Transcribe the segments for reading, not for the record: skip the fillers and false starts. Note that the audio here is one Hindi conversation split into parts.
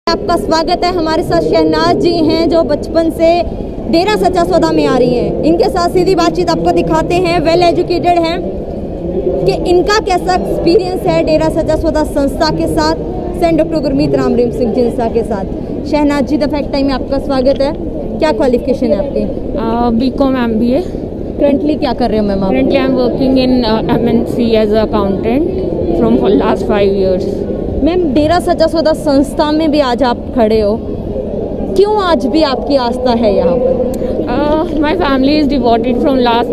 आपका स्वागत है। हमारे साथ शहनाज जी हैं जो बचपन से डेरा सच्चा सौदा में आ रही हैं। इनके साथ सीधी बातचीत आपको दिखाते हैं। वेल एजुकेटेड हैं कि इनका कैसा एक्सपीरियंस है डेरा सच्चा सौदा संस्था के साथ, सेंट डॉक्टर गुरमीत राम रहीम सिंह जिंसा के साथ। Shehnaz ji, the fact time में आपका स्वागत है। क्या क्वालिफिकेशन है आपकी? BCom MBA। करंटली क्या कर रहे हो मैम आप? Currently I am working in MNC as a accountant from last 5 years। Ma'am, Dera Sacha Sauda संस्था में भी आज आप खड़े हो, क्यों आज भी आपकी आस्था है यहाँ पर? My family is devoted from last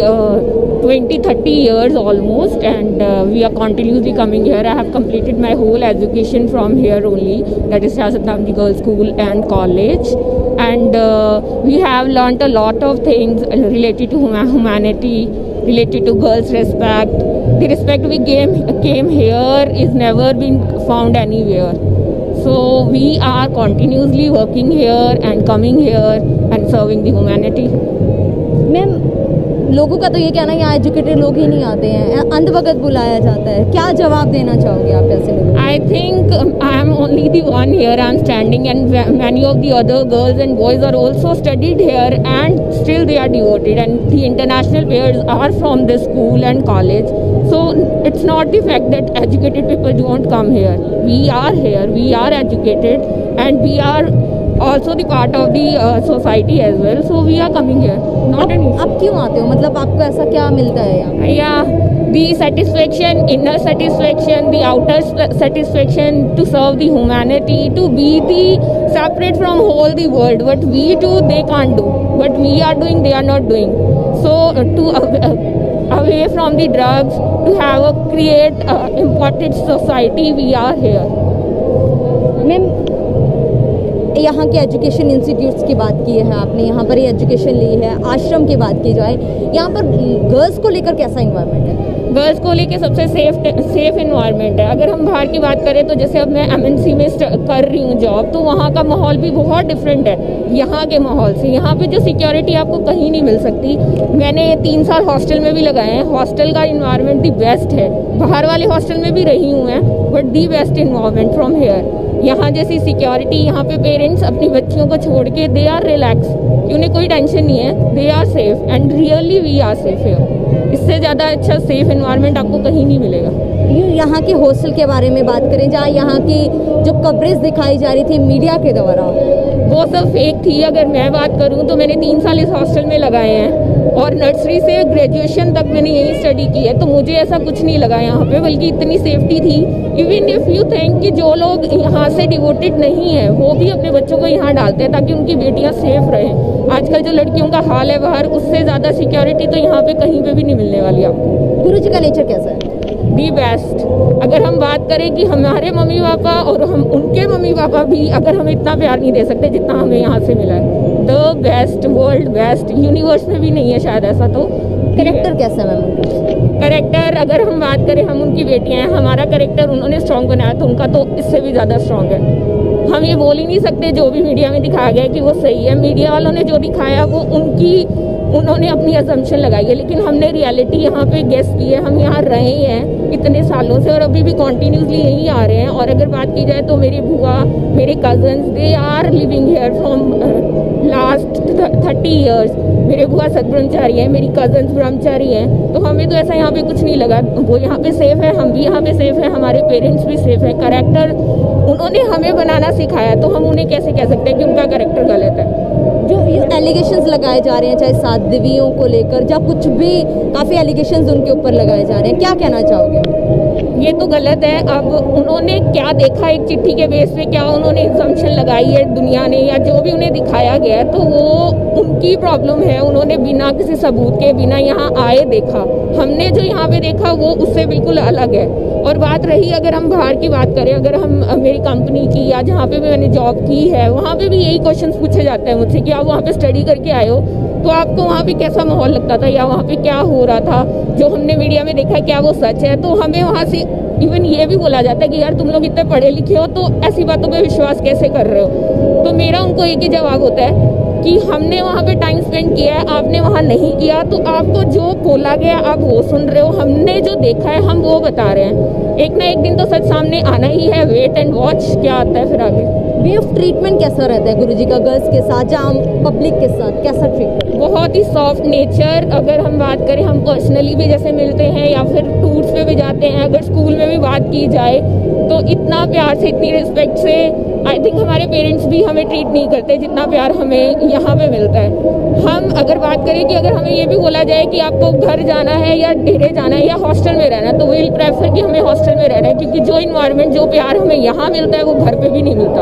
20-30 years almost, and we are continuously coming here. I have completed my whole education from here only, that is Siyasat Namdi Girls School and college, and we have learnt a lot of things related to humanity, related to girls' respect. The respect we came here is never been found anywhere. So we are continuously working here and coming here and serving the humanity. Ma'am, लोगों का तो ये कहना है यहाँ एजुकेटेड लोग ही नहीं आते हैं, अंधभगत बुलाया जाता है। क्या जवाब देना चाहोगे आप ऐसे लोगों को? I think I am only the one here. I am standing, and many of the other girls and boys are also studied here, and still they are devoted. And the international players are from this school and college. So it's not the fact that educated people don't come here. We are here. We are educated, and we are also the part of the society as well. So we are coming here. Not an issue. आप क्यों आते हो? मतलब आपको ऐसा क्या मिलता है यहाँ? Yeah, the satisfaction, inner satisfaction, the outer satisfaction to serve the humanity, to be the separate from whole the world. What we do, they can't do. What we are doing, they are not doing. So to away from the drugs, to have a create important society, we are here. Ma'am, यहाँ के एजुकेशन इंस्टीट्यूट्स की बात की है आपने, यहाँ पर ये एजुकेशन ली है। आश्रम की बात की जाए, यहाँ पर गर्ल्स को लेकर कैसा इन्वायरमेंट है? गर्ल्स को लेके सबसे सेफ इन्वायरमेंट है। अगर हम बाहर की बात करें तो जैसे अब मैं MNC में कर रही हूँ जॉब, तो वहाँ का माहौल भी बहुत डिफरेंट है यहाँ के माहौल से। यहाँ पे जो सिक्योरिटी आपको कहीं नहीं मिल सकती। मैंने 3 साल हॉस्टल में भी लगाए हैं। हॉस्टल का इन्वायरमेंट दी बेस्ट है। बाहर वाले हॉस्टल में भी रही हूँ मैं, but the best environment from here. यहाँ जैसी सिक्योरिटी, यहाँ पे पेरेंट्स अपनी बच्चियों को छोड़ के दे आर रिलैक्स, उन्हें कोई टेंशन नहीं है, they are safe, and really we are safe here. इससे ज़्यादा अच्छा सेफ एनवायरनमेंट आपको कहीं नहीं मिलेगा। यहाँ के हॉस्टल के बारे में बात करें, जहाँ यहाँ की जो कवरेज दिखाई जा रही थी मीडिया के द्वारा, वो सब फेक थी। अगर मैं बात करूँ तो मैंने 3 साल इस हॉस्टल में लगाए हैं, और नर्सरी से ग्रेजुएशन तक मैंने यही स्टडी की है, तो मुझे ऐसा कुछ नहीं लगा यहाँ पे, बल्कि इतनी सेफ्टी थी। इवन इफ यू थिंक कि जो लोग यहाँ से डिवोटेड नहीं है, वो भी अपने बच्चों को यहाँ डालते हैं ताकि उनकी बेटियाँ सेफ रहें। आजकल जो लड़कियों का हाल है बाहर, उससे ज़्यादा सिक्योरिटी तो यहाँ पे कहीं पे भी नहीं मिलने वाली आपको। गुरु जी का नेचर कैसा है? The best. अगर हम बात करें कि हमारे मम्मी पापा और हम उनके मम्मी पापा भी अगर हमें इतना प्यार नहीं दे सकते जितना हमें यहाँ से मिला है, the best, world best, universe में भी नहीं है शायद ऐसा। तो कैरेक्टर कैसा है मैम? कैरेक्टर अगर हम बात करें, हम उनकी बेटियां हैं, हमारा कैरेक्टर उन्होंने स्ट्रॉन्ग बनाया, तो उनका तो इससे भी ज़्यादा स्ट्रॉन्ग है। हम ये बोल ही नहीं सकते जो भी मीडिया में दिखाया गया कि वो सही है। मीडिया वालों ने जो दिखाया वो उन्होंने अपनी असम्पशन लगाई है, लेकिन हमने रियलिटी यहाँ पे गेस की है। हम यहाँ रहे हैं इतने सालों से और अभी भी कॉन्टीन्यूसली यहीं आ रहे हैं। और अगर बात की जाए तो मेरी बुआ, मेरे cousins, they are living here from last 30 years. मेरे बुआ सतब्रह्मचारी हैं, मेरी कजन्स ब्रह्मचारी हैं, तो हमें तो ऐसा यहाँ पे कुछ नहीं लगा। वो यहाँ पे सेफ है, हम भी यहाँ पे सेफ है, हमारे पेरेंट्स भी सेफ है। कैरेक्टर उन्होंने हमें बनाना सिखाया, तो हम उन्हें कैसे कह सकते हैं कि उनका कैरेक्टर गलत है। जो एलिगेशंस लगाए जा रहे हैं, चाहे साध्वियों को लेकर या कुछ भी, काफ़ी एलिगेशंस उनके ऊपर लगाए जा रहे हैं, क्या कहना चाहोगे? ये तो गलत है। अब उन्होंने क्या देखा एक चिट्ठी के बेस पे, क्या उन्होंने असम्पशन लगाई है दुनिया ने, या जो भी उन्हें दिखाया गया, तो वो उनकी प्रॉब्लम है। उन्होंने बिना किसी सबूत के, बिना यहाँ आए देखा। हमने जो यहाँ पे देखा वो उससे बिल्कुल अलग है। और बात रही अगर हम बाहर की बात करें, अगर हम मेरी कंपनी की या जहाँ पे भी मैंने जॉब की है, वहाँ पे भी यही क्वेश्चन पूछे जाते हैं मुझसे कि आप वहाँ पे स्टडी करके आए हो, तो आपको वहाँ पे कैसा माहौल लगता था, या वहाँ पे क्या हो रहा था, जो हमने मीडिया में देखा क्या वो सच है। तो हमें वहाँ से इवन ये भी बोला जाता है कि यार तुम लोग इतने पढ़े लिखे हो, तो ऐसी बातों पे विश्वास कैसे कर रहे हो। तो मेरा उनको एक ही जवाब होता है कि हमने वहाँ पे टाइम स्पेंड किया है, आपने वहाँ नहीं किया, तो आपको जो बोला गया आप वो सुन रहे हो। हमने जो देखा है हम वो बता रहे हैं। एक ना एक दिन तो सच सामने आना ही है। वेट एंड वॉच क्या आता है फिर आगे। वे ऑफ ट्रीटमेंट कैसा रहता है गुरुजी का गर्ल्स के साथ, जाम पब्लिक के साथ कैसा ट्रीटमेंट? बहुत ही सॉफ्ट नेचर। अगर हम बात करें, हम पर्सनली भी जैसे मिलते हैं या फिर टूर्स पे भी जाते हैं, अगर स्कूल में भी बात की जाए तो इतना प्यार से, इतनी रिस्पेक्ट से आई थिंक हमारे पेरेंट्स भी हमें ट्रीट नहीं करते जितना प्यार हमें यहाँ पे मिलता है। हम अगर बात करें कि अगर हमें ये भी बोला जाए कि आपको घर जाना है या डेरे जाना है या हॉस्टल में रहना है, तो विल प्रेफर कि हमें हॉस्टल में रहना है, क्योंकि जो इन्वायरमेंट, जो प्यार हमें यहाँ मिलता है वो घर पे भी नहीं मिलता।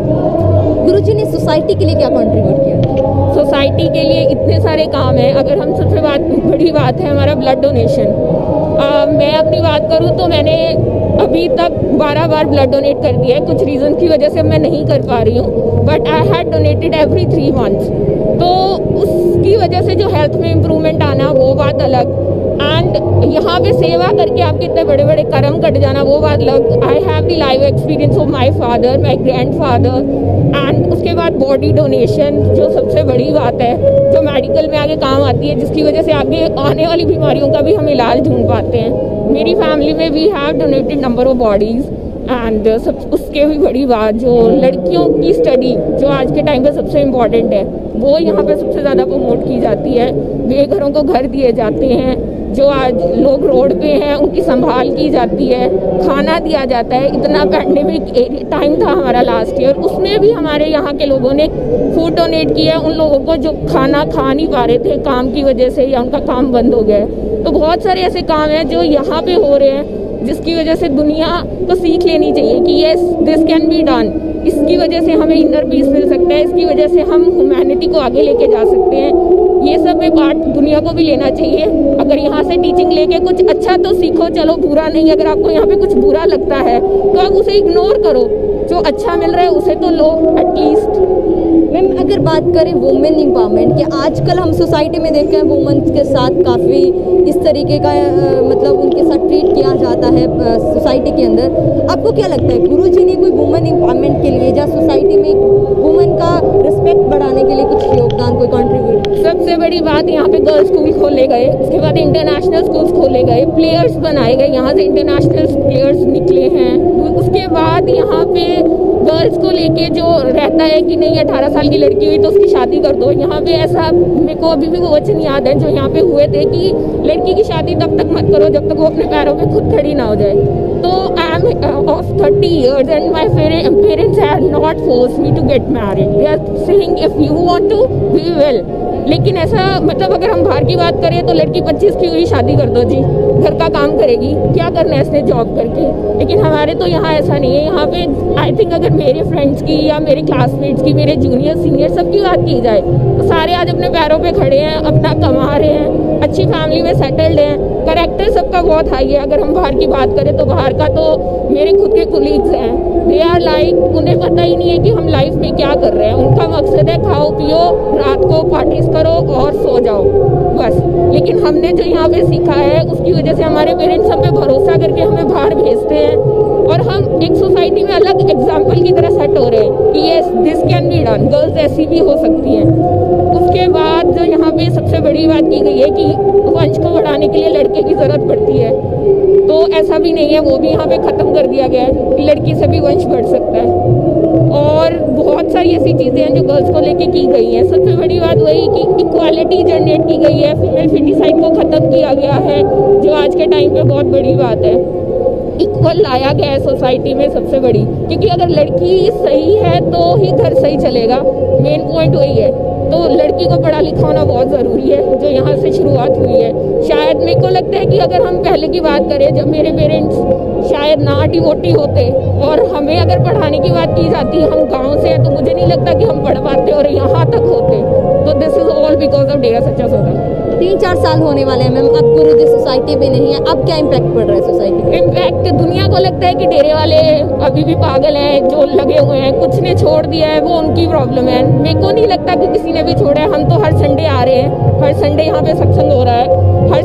गुरुजी ने सोसाइटी के लिए क्या कंट्रीब्यूट किया? सोसाइटी के लिए इतने सारे काम हैं। अगर हम सबसे बड़ी बात है हमारा ब्लड डोनेशन। मैं अपनी बात करूं तो मैंने अभी तक 12 बार ब्लड डोनेट कर दिया है। कुछ रीज़न की वजह से मैं नहीं कर पा रही हूँ, but I had donated every 3 months. तो उसकी वजह से जो हेल्थ में इम्प्रूवमेंट आना वो बात अलग, एंड यहाँ पे सेवा करके आपके इतने बड़े बड़े कर्म कट जाना वो बात अलग। I have the live experience of my father, my grandfather, and उसके बाद बॉडी डोनेशन जो सबसे बड़ी बात है, जो मेडिकल में आगे काम आती है, जिसकी वजह से आगे आने वाली बीमारियों का भी हम इलाज ढूंढ पाते हैं। मेरी फैमिली में we have donated number of bodies, and सब उसके भी बड़ी बात, जो लड़कियों की स्टडी जो आज के टाइम पे सबसे इम्पॉर्टेंट है, वो यहाँ पे सबसे ज़्यादा प्रमोट की जाती है। बेघरों को घर दिए जाते हैं, जो आज लोग रोड पे हैं उनकी संभाल की जाती है, खाना दिया जाता है। इतना पैंडेमिक टाइम था हमारा लास्ट ईयर, उसमें भी हमारे यहाँ के लोगों ने फूड डोनेट किया उन लोगों को जो खाना खा नहीं पा रहे थे काम की वजह से, या उनका काम बंद हो गया है। तो बहुत सारे ऐसे काम हैं जो यहाँ पे हो रहे हैं, जिसकी वजह से दुनिया को सीख लेनी चाहिए कि yes this can be done. इसकी वजह से हमें इनर पीस मिल सकता है, इसकी वजह से हम ह्यूमैनिटी को आगे लेके जा सकते हैं। ये सब में पार्ट दुनिया को भी लेना चाहिए। अगर यहाँ से टीचिंग लेके कुछ अच्छा तो सीखो, चलो बुरा नहीं। अगर आपको यहाँ पे कुछ बुरा लगता है तो आप उसे इग्नोर करो, जो अच्छा मिल रहा है उसे तो लो एटलीस्ट। मैम अगर बात करें वुमेन एम्पावरमेंट की, आजकल हम सोसाइटी में देखते हैं वुमेन के साथ काफ़ी इस तरीके का मतलब उनके साथ ट्रीट किया जाता है सोसाइटी के अंदर। आपको क्या लगता है गुरुजी ने कोई वुमेन एम्पावरमेंट के लिए या सोसाइटी में वुमेन का रिस्पेक्ट बढ़ाने के लिए कुछ योगदान, कोई कंट्रीब्यूट? सबसे बड़ी बात, यहाँ पे गर्ल्स स्कूल खोले गए, उसके बाद इंटरनेशनल स्कूल्स खोले गए, प्लेयर्स बनाए गए, यहाँ से इंटरनेशनल प्लेयर्स निकले हैं। उसके बाद यहाँ पे गर्ल्स को लेके जो रहता है कि नहीं 18 साल की लड़की हुई तो उसकी शादी कर दो, यहाँ पे ऐसा मेरे को अभी भी वो वचन याद है जो यहाँ पे हुए थे कि लड़की की शादी तब तक मत करो जब तक वो अपने पैरों पे खुद खड़ी ना हो जाए। तो I am of 30 years and my parents have not force me to get married. They are saying if you want to we will. लेकिन ऐसा मतलब अगर हम बाहर की बात करें तो लड़की 25 की हुई शादी कर दो जी, घर का काम करेगी, क्या करना है इसने जॉब करके। लेकिन हमारे तो यहाँ ऐसा नहीं है। यहाँ पे आई थिंक अगर मेरे फ्रेंड्स की या मेरे क्लासमेट्स की, मेरे जूनियर सीनियर सबकी बात की जाए तो सारे आज अपने पैरों पे खड़े हैं, अपना कमा रहे हैं, अच्छी फैमिली में सेटल्ड हैं, करेक्टर सबका बहुत हाई है। अगर हम बाहर की बात करें तो बाहर का तो मेरे खुद के कोलीग्स हैं, दे आर लाइक उन्हें पता ही नहीं है कि हम लाइफ में क्या कर रहे हैं। उनका मकसद है खाओ पियो, रात को पार्टीज करो और सो जाओ बस। लेकिन हमने जो यहाँ पे सीखा है उसकी वजह से हमारे पेरेंट्स हम पे भरोसा करके हमें बाहर भेजते हैं, और हम एक सोसाइटी में अलग एग्जाम्पल की तरह सेट हो रहे हैं कि ये this can be done, girls ऐसी भी हो सकती हैं। उसके बाद जो यहाँ पे सबसे बड़ी बात की गई है कि वंश को बढ़ाने के लिए लड़के की ज़रूरत पड़ती है, तो ऐसा भी नहीं है, वो भी यहाँ पे ख़त्म कर दिया गया है कि लड़की से भी वंश बढ़ सकता है। और बहुत सारी ऐसी चीज़ें हैं जो गर्ल्स को लेके की गई हैं। सबसे बड़ी बात वही कि इक्वालिटी जनरेट की गई है, फीमेल फीटिसाइड को ख़त्म किया गया है, जो आज के टाइम पे बहुत बड़ी बात है। इक्वल लाया गया है सोसाइटी में सबसे बड़ी, क्योंकि अगर लड़की सही है तो ही घर सही चलेगा, मेन पॉइंट वही है। तो लड़की को पढ़ा लिखा होना बहुत ज़रूरी है, जो यहाँ से शुरुआत हुई है। शायद मेरे को लगता है कि अगर हम पहले की बात करें, जब मेरे पेरेंट्स शायद ना डिवोटी होते और हमें अगर पढ़ाने की बात की जाती, हम गांव से हैं, तो मुझे नहीं लगता कि हम पढ़ पाते और यहाँ तक होते। तो this is all because of Dera Sacha Sauda. 3-4 साल होने वाले हैं मैम, अब गुरुजी सोसाइटी में नहीं है, अब क्या इम्पैक्ट पड़ रहा है सोसाइटी? इम्पैक्ट दुनिया को लगता है कि डेरे वाले अभी भी पागल हैं, जो लगे हुए हैं, कुछ ने छोड़ दिया है, वो उनकी प्रॉब्लम है। मेरे को नहीं लगता कि किसी ने भी छोड़ा है। हम तो हर संडे आ रहे हैं, हर संडे यहाँ पे सत्संग हो रहा है,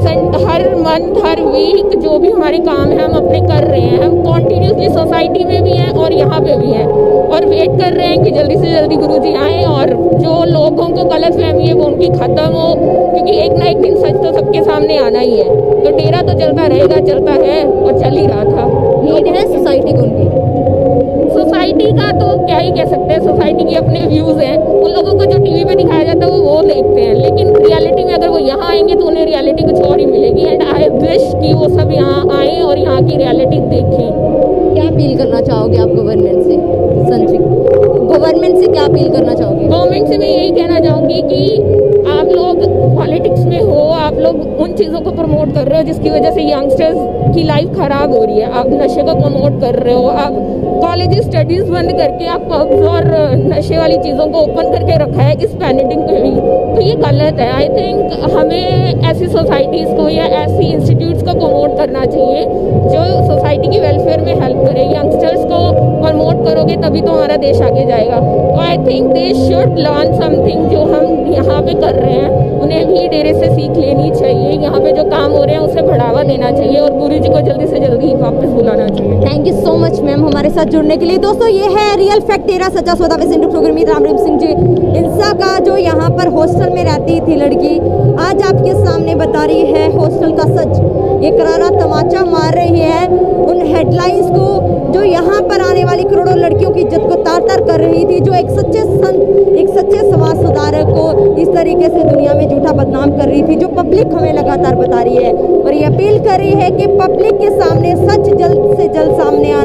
हर मंथ हर वीक जो भी हमारे काम है हम अपने कर रहे हैं। हम कॉन्टीन्यूसली सोसाइटी में भी हैं और यहाँ पे भी हैं, और वेट कर रहे हैं कि जल्दी से जल्दी गुरुजी आएँ और जो लोगों को गलतफहमी है वो उनकी ख़त्म हो, क्योंकि एक ना एक दिन सच तो सबके सामने आना ही है। तो डेरा तो चलता रहेगा, चलता है और चल ही रहा था। नीड है सोसाइटी को, उनकी सोसाइटी का तो क्या ही कह सकते हैं, सोसाइटी के अपने व्यूज़ हैं, उन लोगों को जो टीवी पे दिखाया जाता है वो देखते हैं, लेकिन रियलिटी में अगर वो यहाँ आएंगे तो उन्हें रियलिटी कुछ और ही मिलेगी। एंड आई विश कि वो सब यहाँ आएँ और यहाँ की रियलिटी देखें। क्या अपील करना चाहोगे आप गवर्नमेंट से? संजीव, गवर्नमेंट से क्या अपील करना चाहोगे? गवर्नमेंट से मैं यही कहना चाहूँगी कि आप लोग पॉलिटिक्स में हो, आप लोग उन चीज़ों को प्रमोट कर रहे हो जिसकी वजह से यंगस्टर्स की लाइफ ख़राब हो रही है। आप नशे को प्रमोट कर रहे हो, आप कॉलेज स्टडीज़ बंद करके आप पब्स और नशे वाली चीज़ों को ओपन करके रखा है इस पैंडेमिक में भी, तो ये गलत है। आई थिंक हमें ऐसी सोसाइटीज़ को या ऐसी इंस्टीट्यूट्स को प्रमोट करना चाहिए जो सोसाइटी की वेलफेयर में हेल्प करे। यंगस्टर्स को प्रमोट करोगे तभी तो हमारा देश आगे जाएगा। तो I think they should learn something. जो हम यहाँ पे कर रहे हैं उन्हें भी डेरे से सीख लेनी चाहिए। यहाँ पे जो काम हो रहे हैं उसे बढ़ावा देना चाहिए और गुरु जी को जल्दी से जल्दी वापस बुलाना चाहिए। Thank you so much ma'am हमारे साथ जुड़ने के लिए। दोस्तों ये है real fact Dera Sacha Sauda with Sindhu program रामरीम सिंह जी इंसा का, जो यहाँ पर हॉस्टल में रहती थी लड़की, आज आपके सामने बता रही है हॉस्टल का सच। ये करारा तमाचा मार रही है उन हेडलाइंस को जो यहाँ पर आने वाली करोड़ों लड़कियों की इज्जत को तार तार कर रही थी, जो एक सच्चे संत, एक सच्चे समाज सुधारक को इस तरीके से दुनिया में झूठा बदनाम कर रही थी, जो पब्लिक हमें लगातार बता रही है। और ये अपील कर रही है कि पब्लिक के सामने सच जल्द से जल्द सामने